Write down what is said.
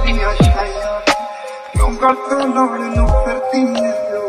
ਦੀਆਂ ਛਾਈਆਂ ਕਿਉਂ ਗੱਤ ਲਾਉਣ ਨੂੰ ਫਿਰਦੀ ਏ